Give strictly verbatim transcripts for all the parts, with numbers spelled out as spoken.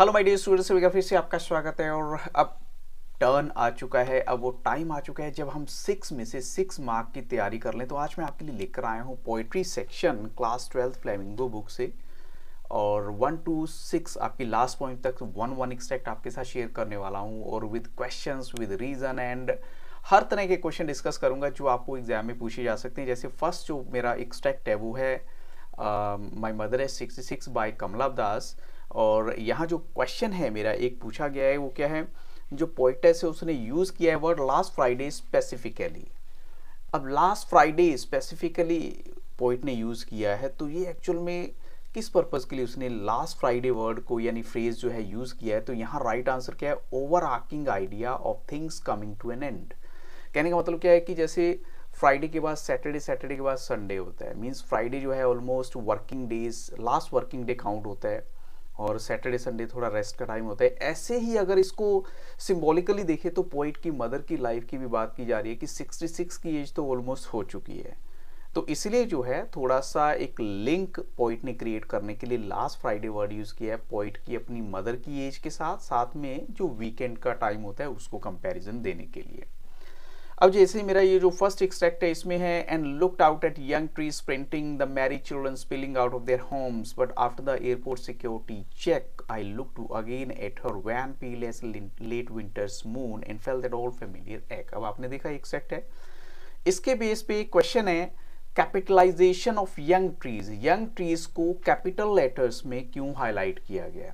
Hello my dear students, फिर से आपका स्वागत है। और अब टर्न आ चुका है, अब वो टाइम आ चुका है जब हम सिक्स में से सिक्स मार्क की तैयारी कर लें। तो आज मैं आपके लिए लेकर आया हूँ poetry section class twelfth Flamingo book से, और वन टू सिक्स आपकी लास्ट पॉइंट तक वन वन एक्सट्रैक्ट आपके साथ शेयर करने वाला हूँ, और with questions, with reason and हर तरह के क्वेश्चन डिस्कस करूंगा जो आपको एग्जाम में पूछे जा सकते हैं। जैसे फर्स्ट जो मेरा एक्सट्रैक्ट है वो है माय मदर है sixty six by Kamala Das. और यहाँ जो क्वेश्चन है मेरा एक पूछा गया है वो क्या है, जो पोइटेस है उसने यूज़ किया है वर्ड लास्ट फ्राइडे स्पेसिफिकली। अब लास्ट फ्राइडे स्पेसिफिकली पोइट ने यूज़ किया है, तो ये एक्चुअल में किस पर्पज़ के लिए उसने लास्ट फ्राइडे वर्ड को यानी फ्रेज जो है यूज़ किया है। तो यहाँ राइट आंसर क्या है, overarching idea of things coming to an end. कहने का मतलब क्या है कि जैसे फ्राइडे के बाद सैटरडे, सैटरडे के बाद संडे होता है, मीन्स फ्राइडे जो है almost working days, last working day count होता है, और सैटरडे संडे थोड़ा रेस्ट का टाइम होता है। ऐसे ही अगर इसको सिंबॉलिकली देखें तो पोइट की मदर की लाइफ की भी बात की जा रही है कि सिक्सटी सिक्स की एज तो ऑलमोस्ट हो चुकी है। तो इसलिए जो है थोड़ा सा एक लिंक पोइट ने क्रिएट करने के लिए लास्ट फ्राइडे वर्ड यूज़ किया है पोइट की अपनी मदर की एज के साथ, साथ में जो वीकेंड का टाइम होता है उसको कंपैरिजन देने के लिए। अब जैसे मेरा ये जो फर्स्ट एक्सट्रैक्ट है इसमें है, and looked out at young trees sprinting the merry children spilling out of their homes but after the airport security check I look to again at her wan pale as late winter's moon and felt that old familiar ache. अब आपने देखा extract है, इसके base पे question है capitalisation of young trees. Young trees को capital letters में क्यों हाईलाइट किया गया।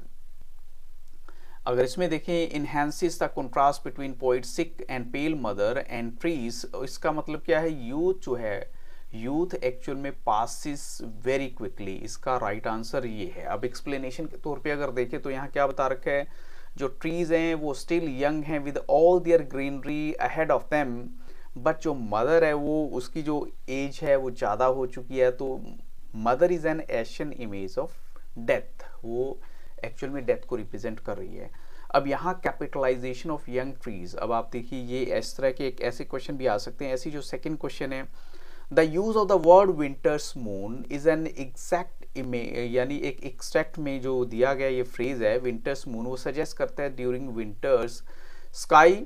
अगर इसमें देखें, enhances the contrast between poet sick and pale mother and trees, इसका मतलब क्या है, यूथ जो है, यूथ एक्चुअल में पासिस वेरी क्विकली। इसका राइट आंसर ये है। अब एक्सप्लेनेशन के तौर पे अगर देखें तो यहाँ क्या बता रखा है, जो ट्रीज हैं वो स्टिल यंग हैं with all their greenery ahead of them, but जो मदर है वो उसकी जो एज है वो ज़्यादा हो चुकी है। तो mother is an Asian image of death, वो एक्चुअल में डेथ को रिप्रेजेंट कर रही है। अब यहाँ कैपिटलाइजेशन ऑफ यंग ट्रीज, अब आप देखिए ये इस तरह के एक ऐसे क्वेश्चन भी आ सकते हैं। ऐसी जो सेकंड क्वेश्चन है, the use of the word winter's moon is an exact image, यानी एक एक्सट्रैक्ट में जो दिया गया ये फ्रेज है विंटर्स मून, वो सजेस्ट करता है during winter's sky.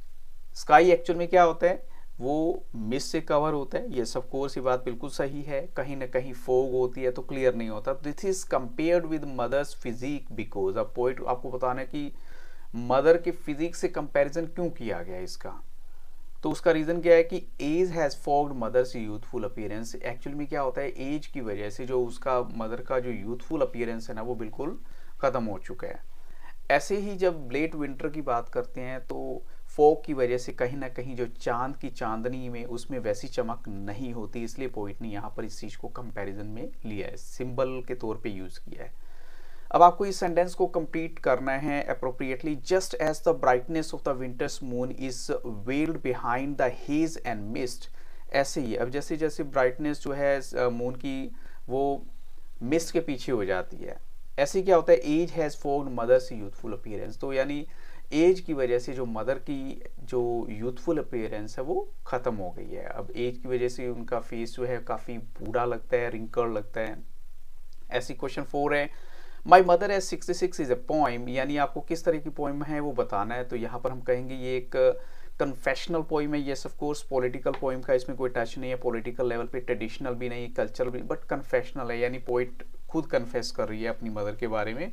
Sky actual में क्या होता है, वो मिस्ट से कवर होता है। ये सब कोर्स ये बात बिल्कुल सही है। कहीं ना कहीं फोग होती है तो क्लियर नहीं होता। This is compared with mother's physique because, अब पोइट आपको बताना है कि मदर के फिजिक से कंपैरिजन क्यों किया गया इसका। तो उसका रीजन क्या है कि age has fogged mother's youthful appearance. Actual में क्या होता है, एज की वजह से जो उसका मदर का जो यूथफुल अपीयरेंस है ना वो बिल्कुल खत्म हो चुका है। ऐसे ही जब लेट विंटर की बात करते हैं तो फॉग की वजह से कहीं ना कहीं जो चांद की चांदनी में उसमें वैसी चमक नहीं होती, इसलिए पोइट ने यहाँ पर इस चीज़ को कंपैरिजन में लिया है, सिंबल के तौर पे यूज़ किया है। अब आपको इस सेंटेंस को कंप्लीट करना है appropriately. Just as the brightness of the winter's moon is veiled behind the haze and mist, ऐसे ही अब जैसे जैसे ब्राइटनेस जो है मून की वो मिस्ट के पीछे हो जाती है, ऐसे क्या होता है, age has fogged mother's youthful appearance. तो यानी एज की वजह से जो मदर की जो यूथफुल अपीयरेंस है वो ख़त्म हो गई है। अब एज की वजह से उनका फेस जो है काफ़ी बूढ़ा लगता है, रिंकल लगता है। ऐसी क्वेश्चन फोर है, my mother age sixty six is a poem, यानी आपको किस तरह की पोइम है वो बताना है। तो यहाँ पर हम कहेंगे ये एक कन्फेशनल पोइम है। Yes of course political poem का इसमें कोई टच नहीं है, पॉलिटिकल लेवल पे, ट्रेडिशनल भी नहीं, कल्चरल भी, बट कन्फेशनल है, यानी पोइट खुद कन्फेस कर रही है अपनी मदर के बारे में।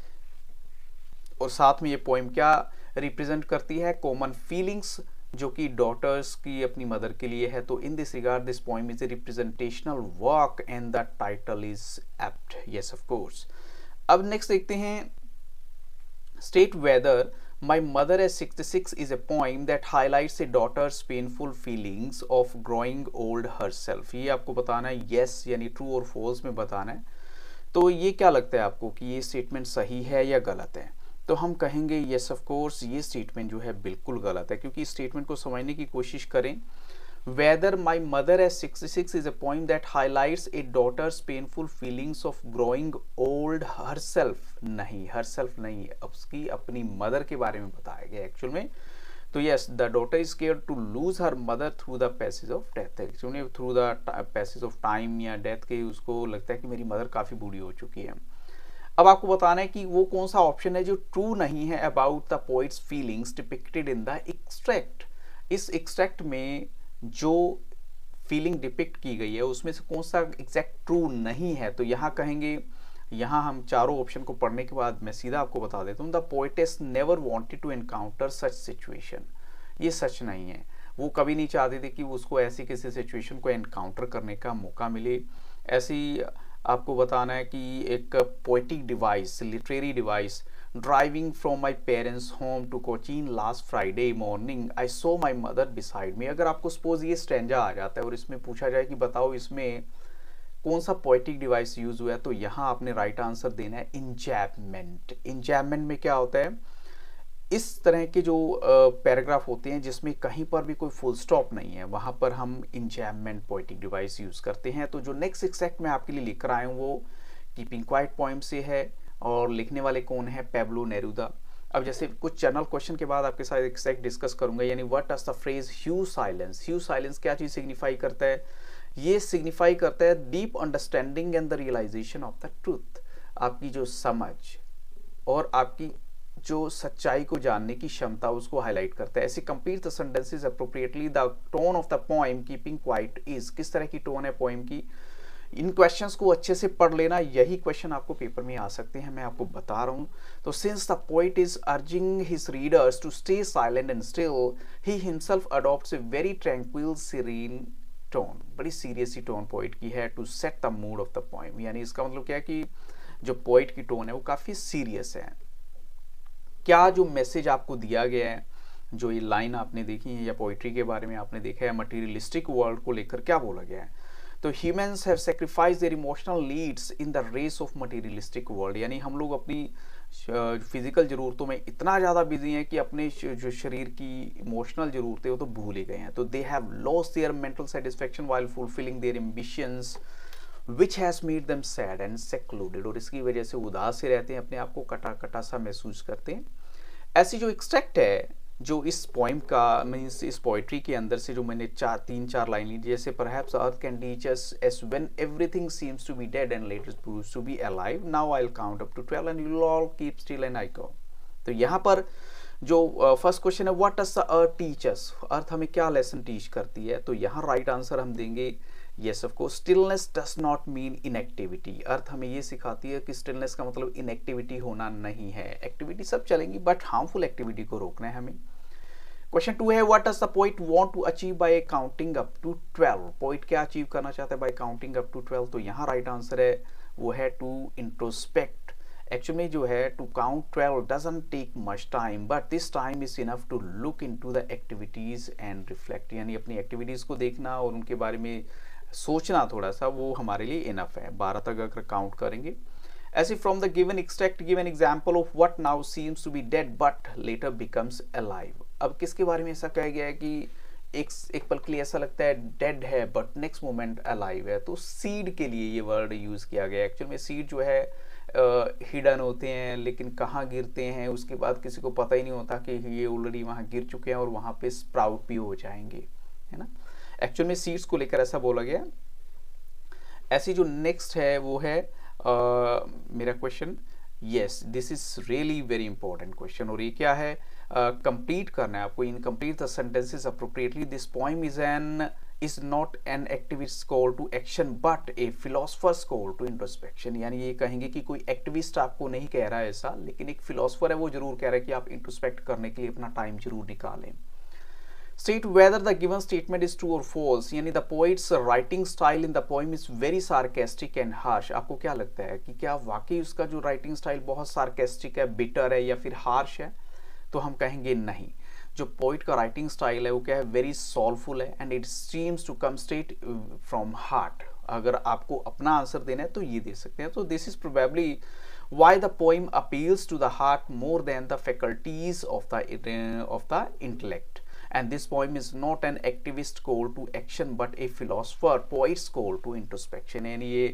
और साथ में ये पोइम क्या रिप्रेजेंट करती है, कॉमन फीलिंग्स जो कि डॉटर्स की अपनी मदर के लिए है। तो in this regard this poem is a representational work and the title is apt. Yes of course. अब नेक्स्ट देखते हैं, state whether my mother age sixty six is a poem that highlights a daughter's painful feelings of growing old herself. ये आपको बताना है yes यानी true और false में बताना है। तो ये क्या लगता है आपको कि ये स्टेटमेंट सही है या गलत है। तो हम कहेंगे येस ऑफ कोर्स ये स्टेटमेंट जो है बिल्कुल गलत है, क्योंकि इस स्टेटमेंट को समझने की कोशिश करें। Whether my mother age sixty six is a point that highlights a daughter's painful feelings of growing old herself, नहीं हरसेल्फ नहीं, उसकी अपनी मदर के बारे में बताया गया एक्चुअल में। तो yes, the daughter is care to lose her mother through the passage of death. Actually through the passage of time या डेथ के उसको लगता है कि मेरी मदर काफ़ी बूढ़ी हो चुकी है। अब आपको बताना है कि वो कौन सा ऑप्शन है जो ट्रू नहीं है about the poet's feelings depicted in the extract. इस एक्सट्रैक्ट में जो फीलिंग डिपिक्ट की गई है उसमें से कौन सा एग्जैक्ट ट्रू नहीं है। तो यहाँ कहेंगे, यहाँ हम चारों ऑप्शन को पढ़ने के बाद मैं सीधा आपको बता देता हूँ, the poetess never wanted to encounter such situation. ये सच नहीं है, वो कभी नहीं चाहते थे कि उसको ऐसी किसी सिचुएशन को एनकाउंटर करने का मौका मिले। ऐसी आपको बताना है कि एक poetic device, literary device, driving from my parents home to Cochin last Friday morning I saw my mother beside me. अगर आपको सपोज ये स्टैंजा आ जाता है और इसमें पूछा जाए कि बताओ इसमें कौन सा पोएटिक डिवाइस यूज हुआ है, तो यहाँ आपने राइट आंसर देना है इंजैपमेंट। इंजैपमेंट में क्या होता है, इस तरह के जो पैराग्राफ होते हैं जिसमें कहीं पर भी कोई फुल स्टॉप नहीं है, वहां पर हम इंजैपमेंट पोएटिक डिवाइस यूज करते हैं। तो जो नेक्स्ट एक्सैक्ट मैं आपके लिए लेकर आया हूँ वो कीपिंग क्वाइट पोएम से है और लिखने वाले कौन है, पेब्लो नेरुदा। अब जैसे कुछ जनरल क्वेश्चन के बाद आपके साथ एक्सैक्ट डिस्कस करूंगा, यानी what does the phrase huge silence. Huge silence क्या चीज सिग्निफाई करता है, ये सिग्निफाई करता है deep understanding and the realisation of the truth. आपकी जो समझ और आपकी जो सच्चाई को जानने की क्षमता उसको हाईलाइट करता है। ऐसे complete the sentences appropriately. The tone of the poem keeping quiet is, किस तरह की टोन है पोएम की। इन क्वेश्चंस को अच्छे से पढ़ लेना, यही क्वेश्चन आपको पेपर में आ सकते हैं, मैं आपको बता रहा हूं। तो since the poet is urging his readers to stay silent and still, he himself adopts a very tranquil serene tone. बड़ी सीरियस सी टोन पोइट की है, to set the mood of the poem. यानी इसका मतलब क्या है कि जो पोइट की टोन है वो काफी सीरियस है। क्या जो मैसेज आपको दिया गया है, जो ये लाइन आपने देखी है या पोइट्री के बारे में आपने देखा है, मटीरियलिस्टिक वर्ल्ड को लेकर क्या बोला गया है, तो humans have sacrifice their emotional needs in the race of materialistic world. यानी हम लोग अपनी फिजिकल जरूरतों में इतना ज़्यादा बिजी हैं कि अपने जो शरीर की इमोशनल जरूरतें वो तो भूल ही गए हैं। तो they have lost their mental satisfaction while fulfilling their ambitions which has made them sad and secluded. और इसकी वजह से उदास से रहते हैं, अपने आप को कटा कटा सा महसूस करते हैं। ऐसी जो एक्सट्रैक्ट है जो इस पोइम का, मीन्स इस पोइट्री के अंदर से जो मैंने चार तीन चार लाइन ली, जैसे perhaps earth can teach us as when everything seems to be dead and later proves to be alive, now I will count up to twelve and you will all keep still and I go. तो यहाँ पर जो first question है, what does the earth teach us, earth हमें क्या lesson teach करती है, तो यहाँ राइट आंसर हम देंगे yes of course, stillness does not mean inactivity. Earth हमें ये सिखाती है कि स्टिलनेस का मतलब इनएक्टिविटी होना नहीं है। एक्टिविटी सब चलेंगी बट हार्मफुल एक्टिविटी को रोकना है हमें। क्वेश्चन टू है, what does the poet want to achieve by counting up to twelve. Poet क्या अचीव करना चाहता है by counting up to twelve, तो यहाँ राइट आंसर है वो है टू इंट्रोस्पेक्ट। एक्चुअली जो है to count twelve doesn't take much time but this time is enough to look into the activities and reflect. यानी अपनी एक्टिविटीज को देखना और उनके बारे में सोचना थोड़ा सा, वो हमारे लिए इनफ है। बारह तक अगर काउंट करेंगे। ऐसे from the given extract give an example of what now seems to be dead but later becomes alive. अब किसके बारे में ऐसा कहा गया है कि एक एक पल के लिए ऐसा लगता है डेड है बट नेक्स्ट मोमेंट अलाइव है, तो सीड के लिए ये वर्ड यूज किया गया। एक्चुअल में सीड जो है हिडन uh, होते हैं, लेकिन कहाँ गिरते हैं उसके बाद किसी को पता ही नहीं होता कि ये ऑलरेडी वहाँ गिर चुके हैं और वहाँ पे स्प्राउट भी हो जाएंगे, है ना। एक्चुअल में सीड्स को लेकर ऐसा बोला गया। ऐसी जो नेक्स्ट है वो है uh, मेरा question, yes this is really very important question, और ये क्या है, कंप्लीट uh, करना है आपको। Incomplete the sentences appropriately. This poem is an is not an activist call to action but a philosopher's call to introspection. यानी ये कहेंगे कि कोई एक्टिविस्ट आपको नहीं कह रहा है ऐसा, लेकिन एक फिलोसफर है वो जरूर कह रहा है कि आप इंट्रोस्पेक्ट करने के लिए अपना टाइम जरूर निकालें। State whether the given statement is true or false। यानी the poet's writing style in the poem is very sarcastic and harsh। आपको क्या लगता है कि क्या वाकई उसका जो writing style बहुत sarcastic है, bitter है या फिर harsh है, तो हम कहेंगे नहीं। जो पोइट का राइटिंग स्टाइल है वो क्या है, वेरी सोलफुल है and it seems to come straight from heart. अगर आपको अपना आंसर देना है तो ये दे सकते हैं। तो this is probably why the poem appeals to the heart more than the faculties of the of the intellect, and this poem is not an activist call to action but a philosopher poet's call to introspection। यानी ये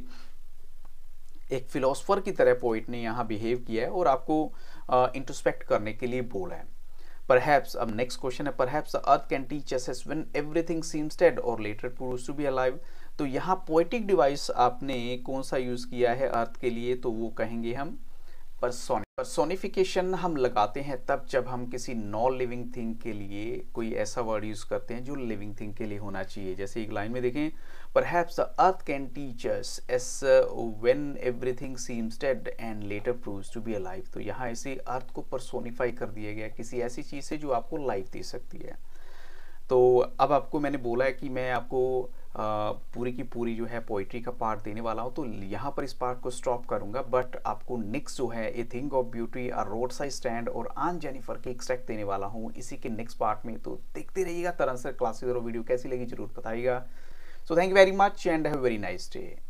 एक philosopher की तरह poet ने यहाँ behave किया है और आपको इंट्रोस्पेक्ट uh, करने के लिए बोला है। Perhaps, अब नेक्स्ट क्वेश्चन है, perhaps the earth can teach us as when everything seems dead or later proves to be alive। तो यहाँ पोएटिक डिवाइस आपने कौन सा यूज किया है अर्थ के लिए, तो वो कहेंगे हम पर्सोन पर्सोनिफिकेशन हम लगाते हैं तब जब हम किसी नॉन लिविंग थिंग के लिए कोई ऐसा वर्ड यूज करते हैं जो लिविंग थिंग के लिए होना चाहिए। जैसे एक लाइन में देखें, perhaps the earth can teach us as when everything seems dead and later proves to be alive. तो यहाँ इसे अर्थ को पर्सोनिफाई कर दिया गया किसी ऐसी चीज से जो आपको लाइफ दे सकती है। तो अब आपको मैंने बोला है कि मैं आपको आ, पूरी की पूरी जो है पोइट्री का पार्ट देने वाला हूँ, तो यहाँ पर इस पार्ट को स्टॉप करूँगा। बट आपको नेक्स्ट जो है a thing of beauty, a roadside stand और आन जेनिफर के एक्सट्रैक्ट देने वाला हूँ इसी के नेक्स्ट पार्ट में। तो देखते रहिएगा तरह से क्लासेस और वीडियो कैसी लगी जरूर बताइएगा। So thank you very much and have very nice day.